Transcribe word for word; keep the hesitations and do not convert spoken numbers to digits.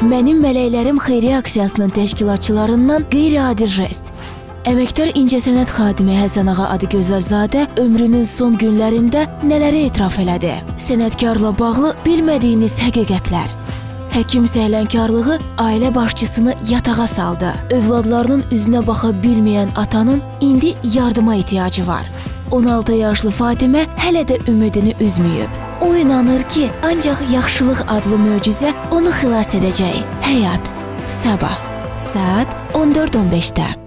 Mənim Mələklərim xeyriyyə aksiyasının təşkilatçılarından qeyri-adi jest. Əməkdar incəsənət xadimi Həsən ağa Adıgözəlzadə ömrünün son günlərində nələri etiraf elədi? Sənətkarla bağlı bilmədiyiniz həqiqətlər. Həkim səhlənkarlığı ailə başçısını yatağa saldı. Övladlarının üzünə baxa bilməyən atanın indi yardıma ehtiyacı var. on altı yaşlı Fatimə hələ də ümidini üzməyib. O inanır ki, ancaq yaxşılıq adlı möcüzə onu xilas edəcək. Həyat, sabah, saat on dörd on beşdə.